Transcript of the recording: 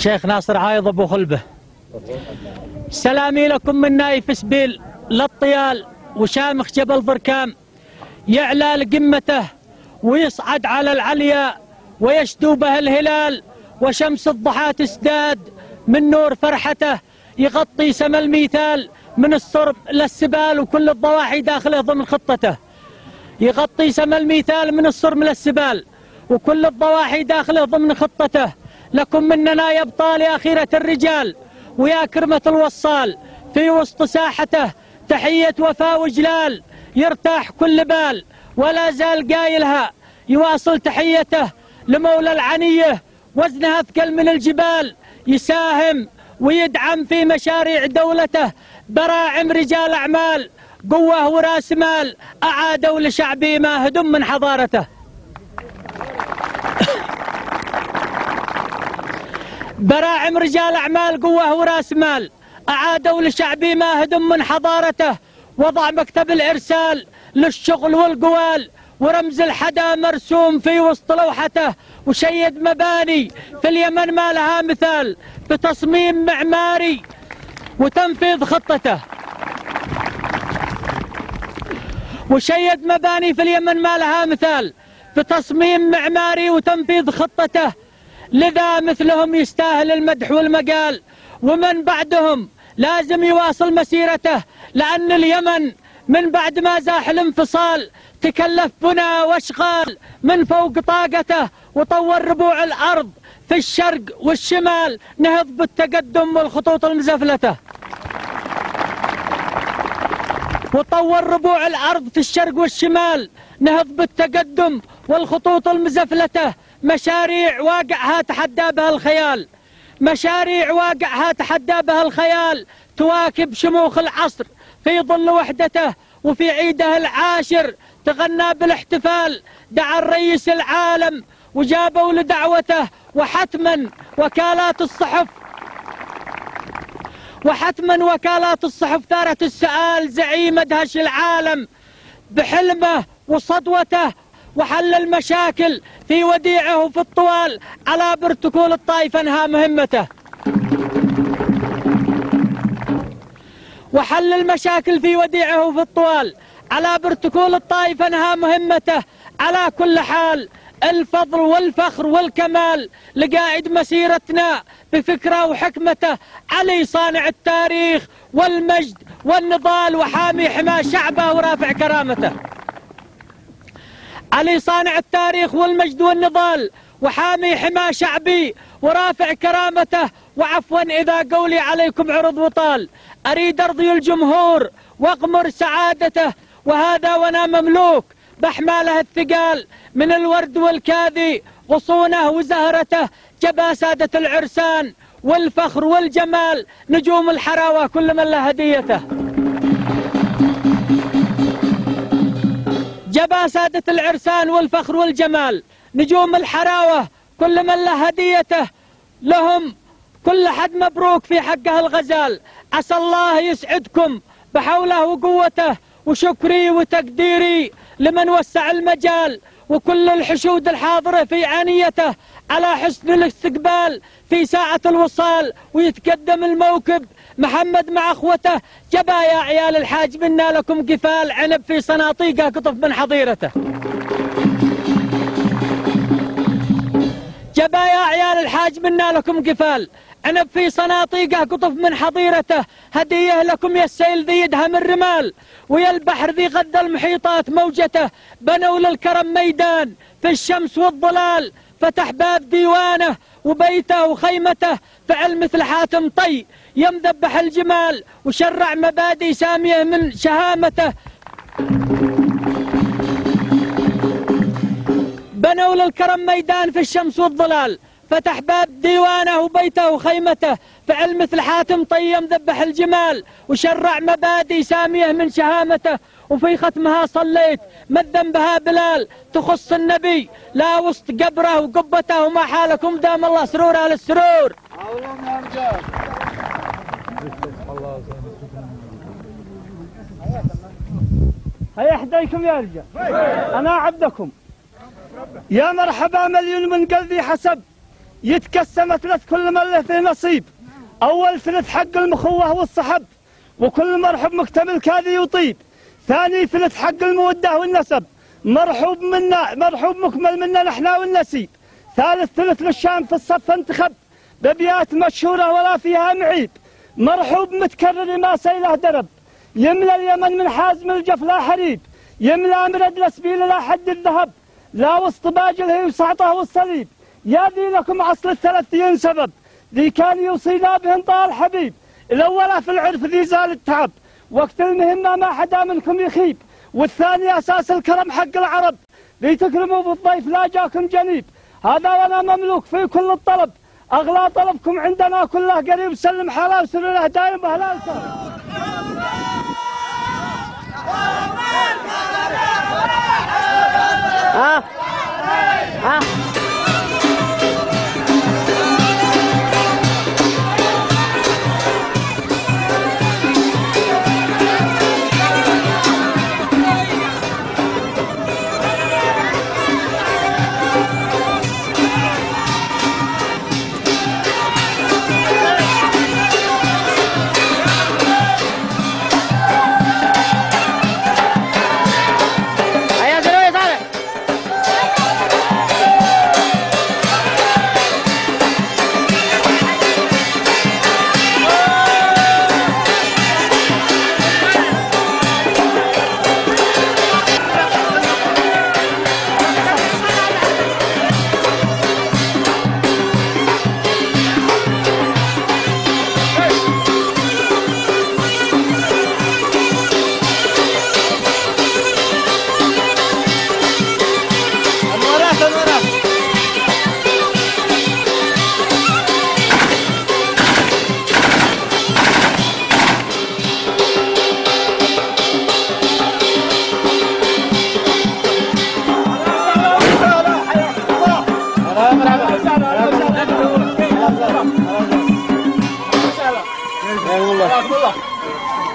الشيخ ناصر عايض أبو خلبة. سلامي لكم من نايف سبيل للطيال وشامخ جبل ضركام، يعلى لقمته ويصعد على العليا ويشدو به الهلال، وشمس الضحى تزداد من نور فرحته، يغطي سما الميثال من الصرب للسبال وكل الضواحي داخله ضمن خطته. يغطي سما الميثال من الصرب للسبال وكل الضواحي داخله ضمن خطته. لكم مننا يا ابطال يا خيرة الرجال ويا كرمة الوصال، في وسط ساحته تحية وفاء وجلال، يرتاح كل بال ولا زال قايلها، يواصل تحيته لمولى العنية وزنها ثقل من الجبال، يساهم ويدعم في مشاريع دولته براعم رجال أعمال، قوة وراس مال أعادوا لشعبي ما هدم من حضارته. براعم رجال أعمال قوة وراس مال أعادوا لشعبي ما هدم من حضارته، وضع مكتب الإرسال للشغل والقوال ورمز الحدا مرسوم في وسط لوحته، وشيد مباني في اليمن ما لها مثال بتصميم معماري وتنفيذ خطته. وشيد مباني في اليمن ما لها مثال بتصميم معماري وتنفيذ خطته، لذا مثلهم يستاهل المدح والمقال، ومن بعدهم لازم يواصل مسيرته، لأن اليمن من بعد ما زاح الانفصال تكلف بنا واشغال من فوق طاقته، وطور ربوع الأرض في الشرق والشمال نهض بالتقدم والخطوط المزفلته. وطور ربوع الأرض في الشرق والشمال نهض بالتقدم والخطوط المزفلته، مشاريع واقعها تحدى بها الخيال، مشاريع واقعها تحدى بها الخيال، تواكب شموخ العصر في ظل وحدته، وفي عيده العاشر تغنى بالاحتفال، دعا الرئيس العالم وجابوا لدعوته، وحتما وكالات الصحف ثارت السؤال، زعيم ادهش العالم بحلمه وصدوته، وحل المشاكل في وديعه في الطوال، على بروتوكول الطائف انهى مهمته. وحل المشاكل في وديعه في الطوال، على بروتوكول الطائف انهى مهمته. على كل حال الفضل والفخر والكمال لقائد مسيرتنا بفكره وحكمته، علي صانع التاريخ والمجد والنضال وحامي حمى شعبه ورافع كرامته. علي صانع التاريخ والمجد والنضال وحامي حمى شعبي ورافع كرامته. وعفوا إذا قولي عليكم عرض وطال، أريد أرضي الجمهور وأغمر سعادته، وهذا وأنا مملوك بأحماله الثقال من الورد والكاذي غصونه وزهرته، جبا سادة العرسان والفخر والجمال نجوم الحراوة كل من له هديته. جبا سادة العرسان والفخر والجمال نجوم الحراوة كل من له هديته، لهم كل حد مبروك في حقه الغزال، عسى الله يسعدكم بحوله وقوته، وشكري وتقديري لمن وسع المجال، وكل الحشود الحاضرة في عنيته على حسن الاستقبال في ساعة الوصال، ويتقدم الموكب محمد مع اخوته، جبا يا عيال الحاج منا لكم قفال عنب في صناطيقه قطف من حظيرته. جبا يا عيال الحاج منا لكم قفال عنب في صناطيقه قطف من حظيرته، هديه لكم يا السيل ذي يدهم الرمال، ويا البحر ذي غدى المحيطات موجته، بنوا للكرم ميدان في الشمس والظلال، فتح باب ديوانه وبيته وخيمته، فعل مثل حاتم طي يمذبح الجمال، وشرع مبادئ سامية من شهامته. بنوا للكرم ميدان في الشمس والظلال، فتح باب ديوانه وبيته وخيمته، فعل مثل حاتم طي يمذبح الجمال، وشرع مبادئ سامية من شهامته. وفي ختمها صليت مذن بها بلال، تخص النبي لا وسط قبره وقبته، وما حالكم دام الله سرور على السرور. هيا احديكم يا رجال، انا عبدكم، يا مرحبا مليون من قلبي حسب يتقسم ثلث كل من له فيه نصيب. أول ثلث حق المخوة والصحب وكل مرحب مكتمل كاذي وطيب. ثاني ثلث حق المودة والنسب مرحوب منا مرحوب مكمل منا نحنا والنسيب. ثالث ثلث للشام في الصف انتخب بأبيات مشهورة ولا فيها معيب. مرحوب متكرر ما سيله درب يملى اليمن من حازم الجف لا حريب. يملى مرد لسبيل لا حد الذهب لا وسط باجل هي وسعطه والصليب. يا ذي لكم عصر الثلاثين سبب ذي كان يوصينا بهن طال حبيب. الأولى في العرف ذي زال التعب وقت المهمة ما حدا منكم يخيب. والثاني أساس الكرم حق العرب ذي تكرموا بالضيف لا جاكم جنيب. هذا وانا مملوك في كل الطلب أغلى طلبكم عندنا كله قريب. سلم حاله وسر له دايم أهلا وسهلا. الله